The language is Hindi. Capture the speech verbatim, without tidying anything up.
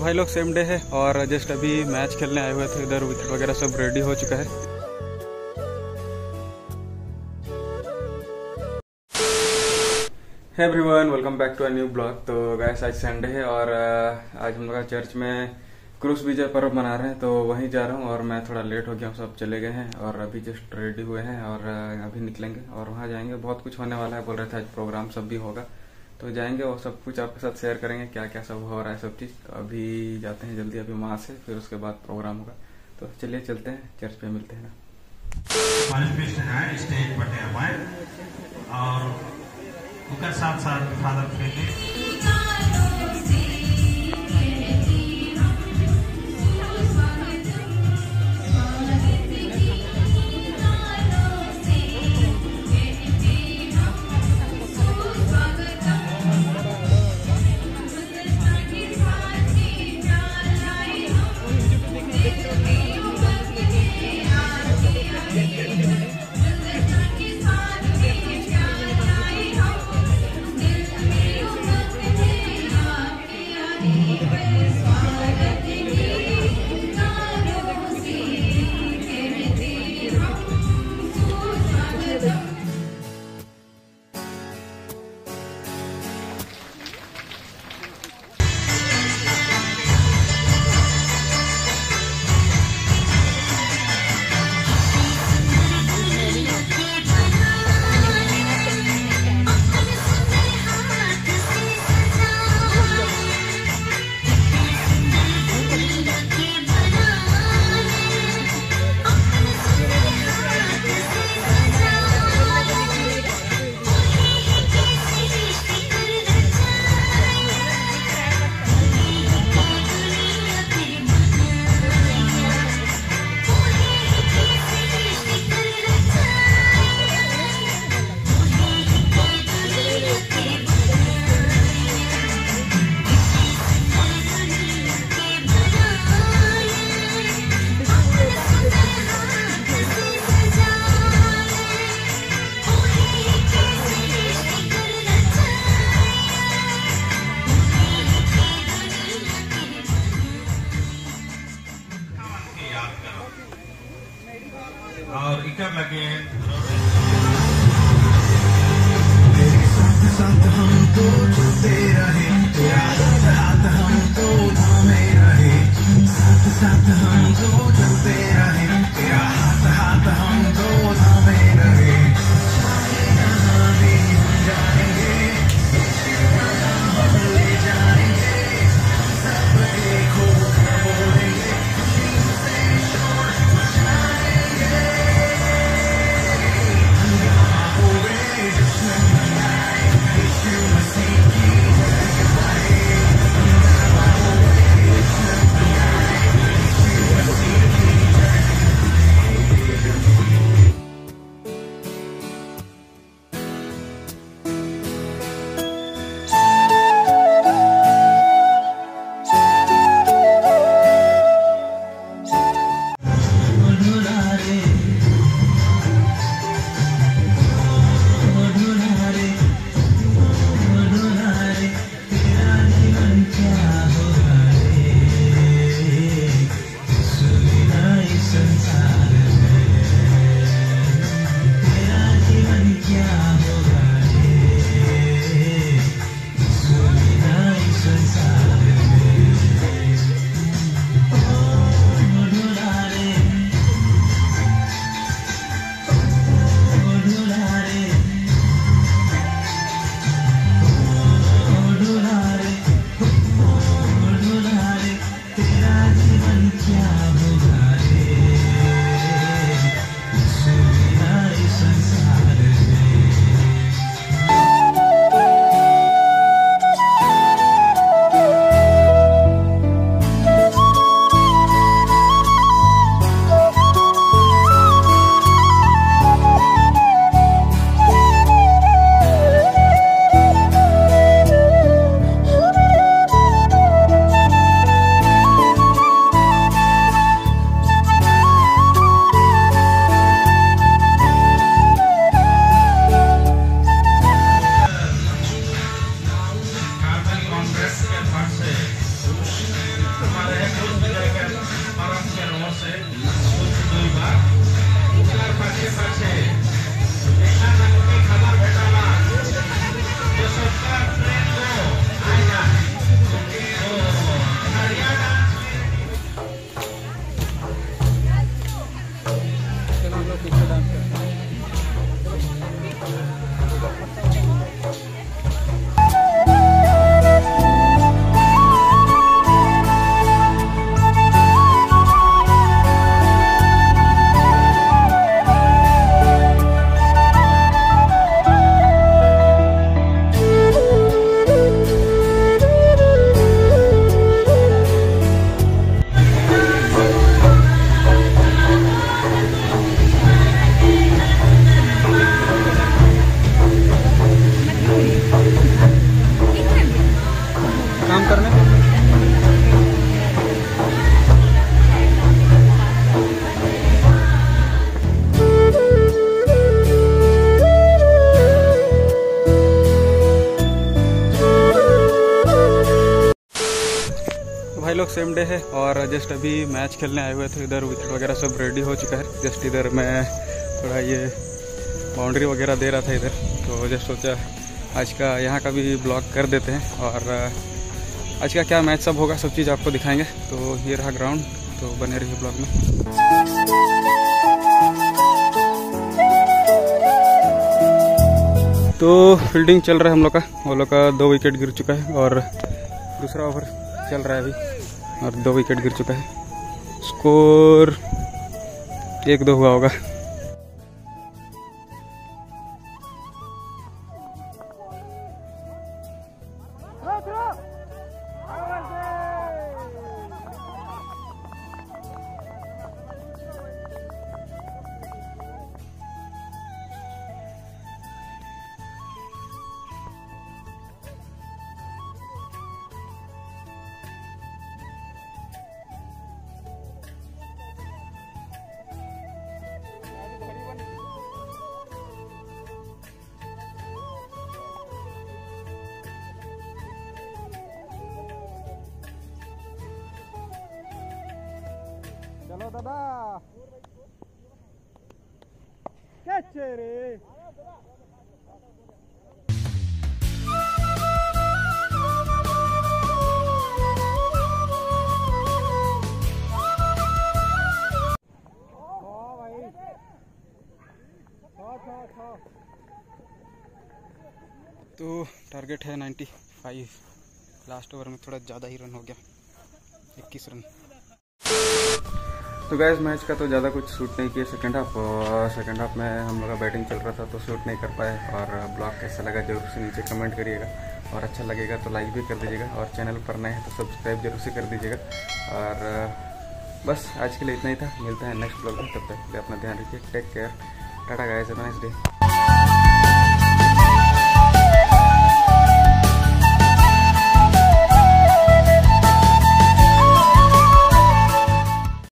भाई लोग सेम डे है और जस्ट अभी मैच खेलने आए हुए थे। इधर विकेट वगैरह सब रेडी हो चुका है। Hey everyone, welcome back to a new blog. तो गाइस आज संडे है और आज हम लोग चर्च में क्रूस विजय पर्व मना रहे हैं, तो वहीं जा रहा हूँ और मैं थोड़ा लेट हो गया हूँ। सब चले गए हैं और अभी जस्ट रेडी हुए हैं और अभी निकलेंगे और वहाँ जाएंगे। बहुत कुछ होने वाला है, बोल रहे थे आज प्रोग्राम सब भी होगा, तो जाएंगे और सब कुछ आपके साथ शेयर करेंगे क्या क्या सब हो रहा है सब चीज़। तो अभी जाते हैं जल्दी अभी वहाँ से, फिर उसके बाद प्रोग्राम होगा। तो चलिए चलते हैं, चर्च पे मिलते हैं ना। स्टेज बटे हमारे और उसका साथ साथ फादर फेले और इकर लगे संत हमको चलते रहे, तेरा हाथ हमको थामे रहे, साथ साथ हमको चलते रहे, तेरा हाथ हाथ हमको थामे रहे। जहाँ भी हम जाएंगे ले जाएंगे, सब एक होकर बोलेंगे, से शोर मचाएंगे। लोग सेम डे है और जस्ट अभी मैच खेलने आए हुए थे। इधर विकेट वगैरह सब रेडी हो चुका है। जस्ट इधर मैं थोड़ा ये बाउंड्री वगैरह दे रहा था इधर, तो जस्ट सोचा आज का यहाँ का भी ब्लॉग कर देते हैं और आज का क्या मैच सब होगा सब चीज़ आपको दिखाएंगे। तो ये रहा ग्राउंड, तो बने रहिए ब्लॉग में। तो फील्डिंग चल रहा है हम लोग का, वो लोग का दो विकेट गिर चुका है और दूसरा ओवर चल रहा है अभी और दो विकेट गिर चुका है। स्कोर एक दो हुआ होगा। चलो दादा कैच रे। तो टारगेट है नाइन्टी फाइव। लास्ट ओवर में थोड़ा ज़्यादा ही रन हो गया, इक्कीस रन। तो गैस मैच का तो ज़्यादा कुछ शूट नहीं किया सेकंड हाफ, और सेकंड हाफ में हम लोग का बैटिंग चल रहा था तो शूट नहीं कर पाए। और ब्लॉग कैसा लगा जरूर से नीचे कमेंट करिएगा और अच्छा लगेगा तो लाइक भी कर दीजिएगा और चैनल पर नए हैं तो सब्सक्राइब जरूर से कर दीजिएगा। और बस आज के लिए इतना ही था, मिलते हैं नेक्स्ट ब्लॉग में, तब तक के लिए अपना ध्यान रखिए। Take care, tata guys, have a nice day.